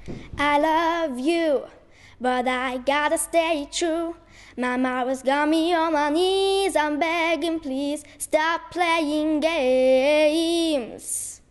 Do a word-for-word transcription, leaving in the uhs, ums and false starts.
I love you, but I gotta stay true. My mama's got me on my knees. I'm begging, please stop playing games.